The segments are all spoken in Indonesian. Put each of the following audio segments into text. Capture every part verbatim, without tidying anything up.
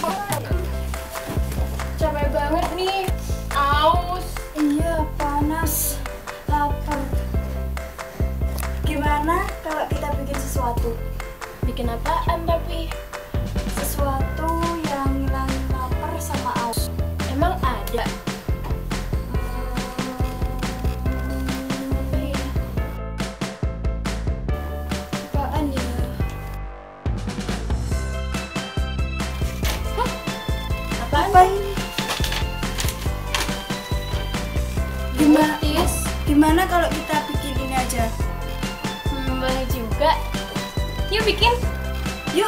Capek banget nih, aus. Iya, panas, lapar. Gimana kalau kita bikin sesuatu? Bikin apaan tapi? Sesuatu yang ngilangin lapar sama aus. Emang ada? Apaan ya? Hah? Apaan? Apa ini? Gimana? Smoothies? Gimana kalau kita bikin ini aja? Hmm, boleh juga. Yuk bikin. Yuk.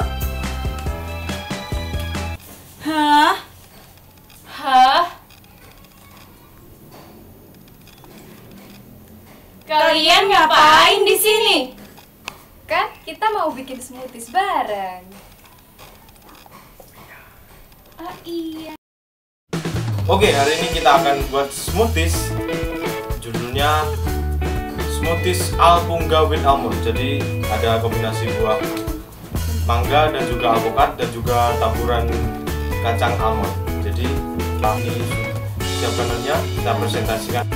Hah? Hah? Kalian ngapain di sini? Kan kita mau bikin smoothies bareng. Ah iya. Oke, hari ini kita akan buat smoothies. Judulnya Smoothies Alpunga with Almond. Jadi ada kombinasi buah mangga dan juga alpukat dan juga taburan kacang almond. Jadi kami siapkan bahannya, kita presentasikan.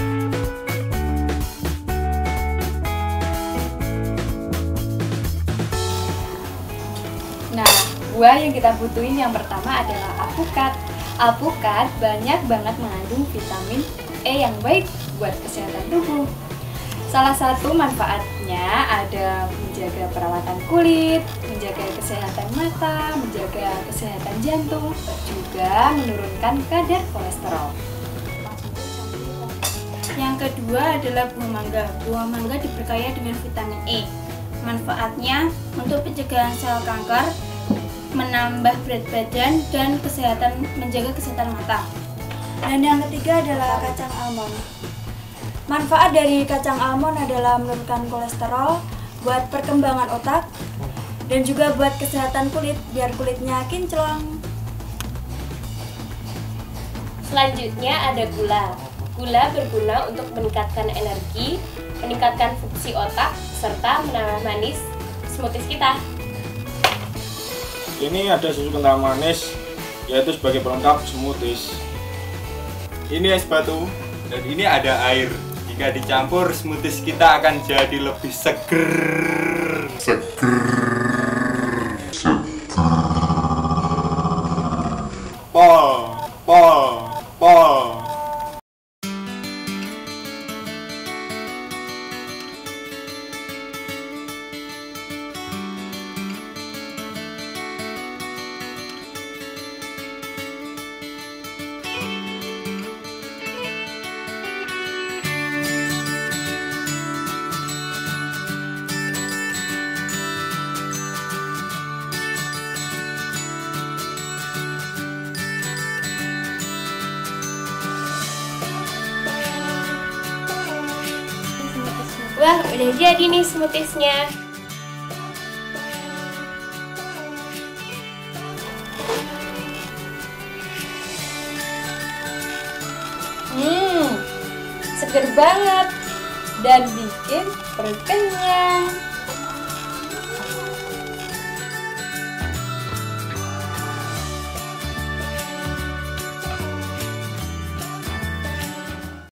Nah, buah yang kita butuhin yang pertama adalah alpukat. Alpukat banyak banget mengandung vitamin E yang baik buat kesehatan tubuh. Salah satu manfaatnya ada menjaga perawatan kulit, menjaga kesehatan mata, menjaga kesehatan jantung, juga menurunkan kadar kolesterol. Yang kedua adalah buah mangga. Buah mangga diberkaya dengan vitamin E. Manfaatnya untuk pencegahan sel kanker, menambah berat badan, dan kesehatan menjaga kesehatan mata. Dan yang ketiga adalah kacang almond. Manfaat dari kacang almond adalah menurunkan kolesterol, buat perkembangan otak, dan juga buat kesehatan kulit, biar kulitnya kinclong. Selanjutnya ada gula. Gula berguna untuk meningkatkan energi, meningkatkan fungsi otak, serta menambah manis smoothies kita. Ini ada susu kental manis, yaitu sebagai pelengkap smoothies. Ini es batu, dan ini ada air. Jika dicampur, smoothies kita akan jadi lebih seger. Seger. Pol, pol, pol. Wah, udah jadi nih smoothiesnya. Hmm, seger banget dan bikin perut kenyang.